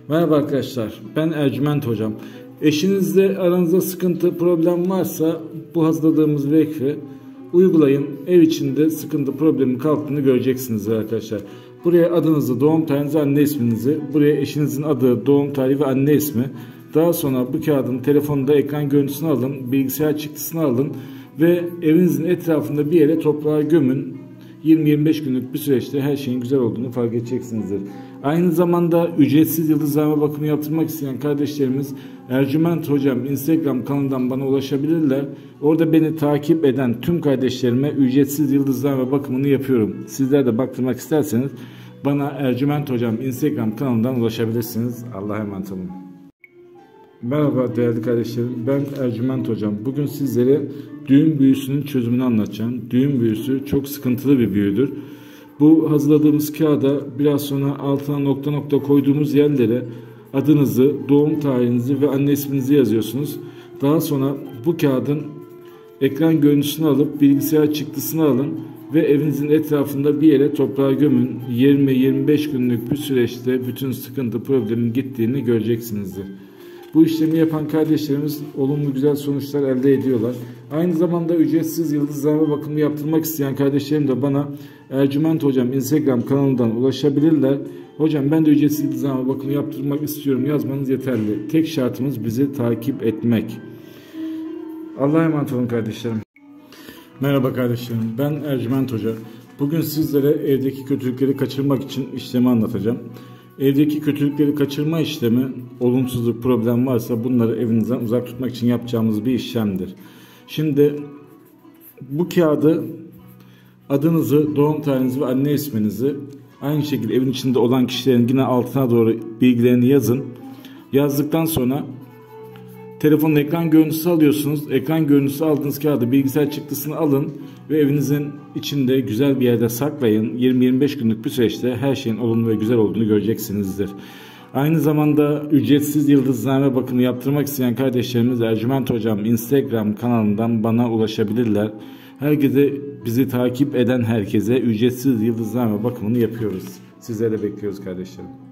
Merhaba arkadaşlar, ben Ercüment Hocam. Eşinizle aranızda sıkıntı, problem varsa bu hazırladığımız vekfi uygulayın. Ev içinde sıkıntı, problemin kalktığını göreceksiniz arkadaşlar. Buraya adınızı, doğum tarihinizi, anne isminizi, buraya eşinizin adı, doğum tarihi ve anne ismi. Daha sonra bu kağıdın telefonda ekran görüntüsünü alın, bilgisayar çıktısını alın ve evinizin etrafında bir yere toprağa gömün. 20-25 günlük bir süreçte her şeyin güzel olduğunu fark edeceksinizdir. Aynı zamanda ücretsiz yıldızlama bakımı yaptırmak isteyen kardeşlerimiz Ercüment Hocam Instagram kanalından bana ulaşabilirler. Orada beni takip eden tüm kardeşlerime ücretsiz yıldızlama bakımını yapıyorum. Sizler de baktırmak isterseniz bana Ercüment Hocam Instagram kanalından ulaşabilirsiniz. Allah'a emanet olun. Merhaba değerli kardeşlerim, ben Ercüment Hocam. Bugün sizlere düğün büyüsünün çözümünü anlatacağım. Düğün büyüsü çok sıkıntılı bir büyüdür. Bu hazırladığımız kağıda biraz sonra altına nokta nokta koyduğumuz yerlere adınızı, doğum tarihinizi ve anne isminizi yazıyorsunuz. Daha sonra bu kağıdın ekran görüntüsünü alıp bilgisayar çıktısını alın ve evinizin etrafında bir yere toprağa gömün. 20-25 günlük bir süreçte bütün sıkıntı, problemin gittiğini göreceksinizdir. Bu işlemi yapan kardeşlerimiz olumlu güzel sonuçlar elde ediyorlar. Aynı zamanda ücretsiz yıldızlama bakımı yaptırmak isteyen kardeşlerim de bana Ercüment Hocam Instagram kanalından ulaşabilirler. Hocam ben de ücretsiz yıldızlama bakımı yaptırmak istiyorum yazmanız yeterli. Tek şartımız bizi takip etmek. Allah'a emanet olun kardeşlerim. Merhaba kardeşlerim, ben Ercüment Hoca. Bugün sizlere evdeki kötülükleri kaçırmak için işlemi anlatacağım. Evdeki kötülükleri kaçırma işlemi, olumsuzluk, problem varsa bunları evinizden uzak tutmak için yapacağımız bir işlemdir. Şimdi bu kağıdı adınızı, doğum tarihinizi ve anne isminizi aynı şekilde evin içinde olan kişilerin yine altına doğru bilgilerini yazın. Yazdıktan sonra telefonun ekran görüntüsü alıyorsunuz. Ekran görüntüsü aldığınız kağıdı bilgisayar çıktısını alın ve evinizin içinde güzel bir yerde saklayın. 20-25 günlük bir süreçte her şeyin olumlu ve güzel olduğunu göreceksinizdir. Aynı zamanda ücretsiz yıldızlama bakımı yaptırmak isteyen kardeşlerimiz Ercüment Hocam Instagram kanalından bana ulaşabilirler. Herkese, bizi takip eden herkese ücretsiz yıldızlama bakımını yapıyoruz. Sizleri bekliyoruz kardeşlerim.